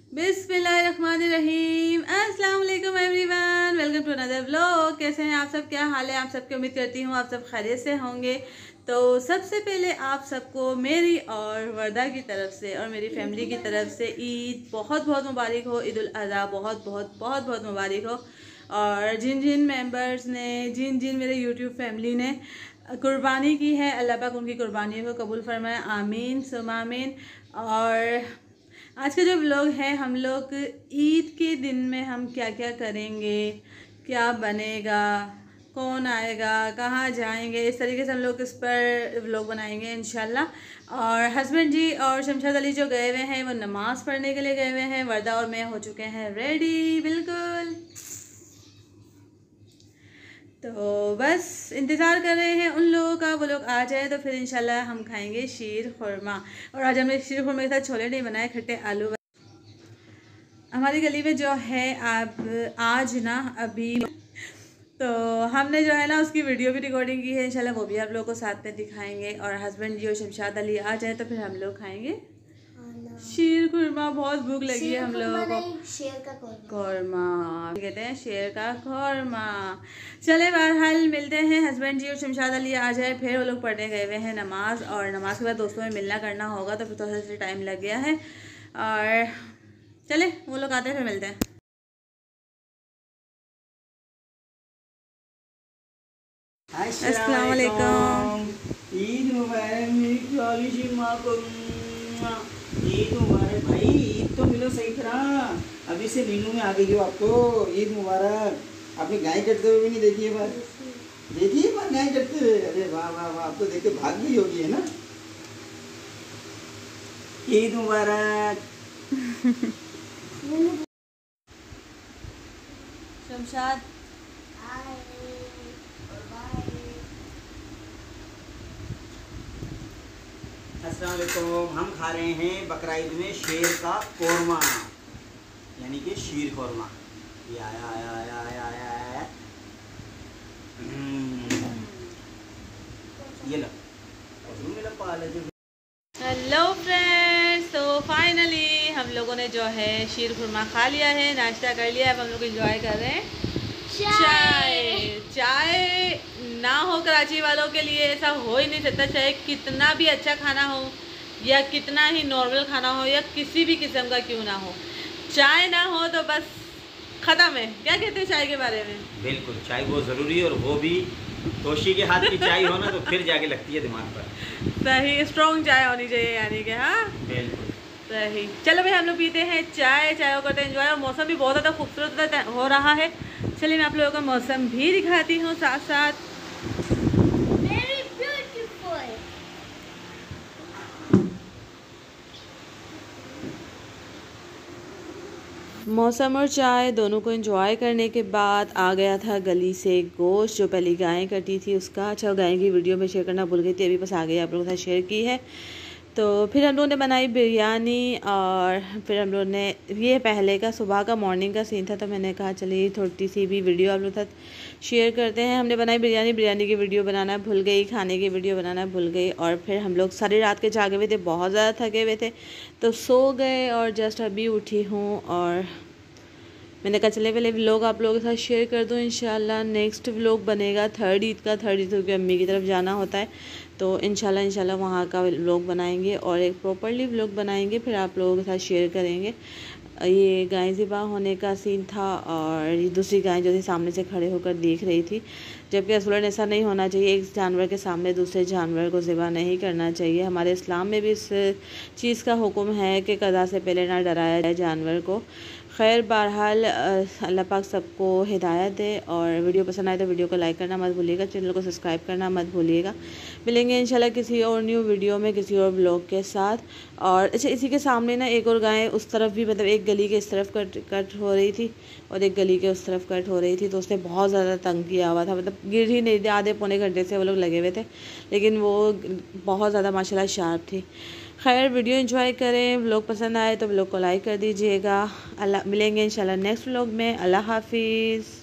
बिस्मिल्लाहिर्रहमानिर्रहीम। अस्सलाम वालेकुम everyone, welcome to another vlog. कैसे हैं आप सब, क्या हाल है आप सबकी? उम्मीद करती हूँ आप सब खैरियत से होंगे। तो सबसे पहले आप सबको मेरी और वर्दा की तरफ से और मेरी फैमिली की तरफ से ईद बहुत बहुत मुबारक हो। ईद उल अज़हा बहुत बहुत बहुत बहुत मुबारक हो। और जिन जिन मेंबर्स ने, जिन जिन मेरे यूट्यूब फैमिली ने कुर्बानी की है, अल्लाह पाक उनकी कुर्बानियों को कबूल फरमाए, आमीन सुम आमीन। और आज का जो व्लॉग है, हम लोग ईद के दिन में हम क्या क्या करेंगे, क्या बनेगा, कौन आएगा, कहाँ जाएंगे, इस तरीके से हम लोग इस पर व्लॉग बनाएंगे इंशाल्लाह। और हस्बैंड जी और शमशाद अली जो गए हुए हैं वो नमाज़ पढ़ने के लिए गए हुए हैं। वर्दा और मैं हो चुके हैं रेडी बिल्कुल। तो बस इंतज़ार कर रहे हैं उन लोगों का, वो लोग आ जाए तो फिर इंशाल्लाह हम खाएंगे शीर खुरमा। और आज हमने शीर खुरमा के साथ छोले नहीं बनाए, खट्टे आलू। हमारी गली में जो है आज ना अभी तो हमने जो है ना उसकी वीडियो भी रिकॉर्डिंग की है, इंशाल्लाह वो भी आप लोगों को साथ में दिखाएंगे। और हस्बैंड जी और शमशाद अली आ जाए तो फिर हम लोग खाएंगे शीर खुरमा। बहुत भूख लगी है हम लोगों को। शेर का कौरमा कहते हैं, शेर का कौरमा। चले बहरहाल मिलते हैं, हस्बैंड जी और शमशाद अली आ जाए, फिर वो लोग पढ़ने गए हुए हैं नमाज। और नमाज के बाद दोस्तों में मिलना करना होगा तो फिर थोड़ा सा टाइम लग गया है। और चले वो लोग आते हैं फिर मिलते हैं। अस्सलाम वालेकुम। ईद मुबारक। ईद मुबारक भाई, ईद तो मिलो सही तरह। अभी से मीनू में आ गई हो आपको। ईद मुबारक। आपने गाय कटते हुए भी नहीं देखी है बार? देखी है बार गाय कटते हुए? अरे वाह वाह वाह, आप तो देख के भाग गई होगी, है ना? ईद मुबारक। शमशाद अस्सलाम वालेकुम। हम खा रहे हैं बकरा ईद में शेर का कौरमा, यानी कि शीर कौरमा। ये आया आया आया आया आया आया। ये लो मेरा पाला जो। हेलो फ्रेंड्स, तो फाइनली हम लोगों ने जो है शीर खुरमा खा लिया है, नाश्ता कर लिया है। अब हम लोग एंजॉय कर रहे हैं चाय ना हो कराची वालों के लिए ऐसा हो ही नहीं सकता। चाहे कितना भी अच्छा खाना हो या कितना ही नॉर्मल खाना हो या किसी भी किस्म का क्यों ना हो, चाय ना हो तो बस ख़त्म है। क्या कहते हैं चाय के बारे में? बिल्कुल, चाय बहुत ज़रूरी है, और वो भी तोशी के हाथ की चाय हो ना तो फिर जाके लगती है दिमाग पर। सही, स्ट्रॉन्ग चाय होनी चाहिए यानी कि। हाँ बिल्कुल सही। चलो भाई हम लोग पीते हैं चाय को करते हैं एंजॉय। और मौसम भी बहुत ज़्यादा खूबसूरत हो रहा है। चलिए मैं आप लोगों को मौसम भी दिखाती हूँ साथ साथ। Very beautiful. मौसम और चाय दोनों को एंजॉय करने के बाद आ गया था गली से गोश्त जो पहले गायें कटी थी उसका। अच्छा, गाय की वीडियो में शेयर करना भूल गई थी, अभी बस आ गई, आप लोगों के साथ शेयर की है। तो फिर हम लोगों ने बनाई बिरयानी। और फिर हम लोगों ने, ये पहले का सुबह का मॉर्निंग का सीन था, तो मैंने कहा चलिए थोड़ी सी भी वीडियो आप लोगों के साथ शेयर करते हैं। हमने बनाई बिरयानी की वीडियो बनाना भूल गई, खाने की वीडियो बनाना भूल गई। और फिर हम लोग सारी रात के जागे हुए थे, बहुत ज़्यादा थके हुए थे, तो सो गए। और जस्ट अभी उठी हूँ और मैंने कहा चले पहले व्लॉग आप लोगों के साथ शेयर कर दूँ। इंशाल्लाह नेक्स्ट व्लॉग बनेगा थर्ड ईद का। थर्ड ईद क्योंकि अम्मी की तरफ जाना होता है, तो इंशाल्लाह वहाँ का व्लॉग बनाएंगे और एक प्रॉपरली व्लॉग बनाएंगे, फिर आप लोगों के साथ शेयर करेंगे। ये गाय ज़िबा होने का सीन था, और ये दूसरी गाय जो थी सामने से खड़े होकर देख रही थी, जबकि असूलन ऐसा नहीं होना चाहिए। एक जानवर के सामने दूसरे जानवर को ज़िबा नहीं करना चाहिए। हमारे इस्लाम में भी इस चीज़ का हुक्म है कि कज़ा से पहले ना डराया जाए जानवर को। खैर बहरहाल अल्लाह पाक सबको हिदायत दे। और वीडियो पसंद आए तो वीडियो को लाइक करना मत भूलिएगा, चैनल को सब्सक्राइब करना मत भूलिएगा। मिलेंगे इंशाल्लाह किसी और न्यू वीडियो में किसी और ब्लॉग के साथ। और अच्छा, इसी के सामने ना एक और गाय उस तरफ भी, मतलब एक गली के इस तरफ कट हो रही थी और एक गली के उस तरफ कट हो रही थी, तो उसने बहुत ज़्यादा तंग किया हुआ था। मतलब गिर ही नहीं, आधे पौने घंटे से वो लोग लगे हुए थे, लेकिन वो बहुत ज़्यादा माशाल्लाह शार्प थी। खैर वीडियो एंजॉय करें, व्लॉग पसंद आए तो व्लॉग को लाइक कर दीजिएगा। मिलेंगे इंशाल्लाह नेक्स्ट व्लॉग में। अल्लाह हाफिज़।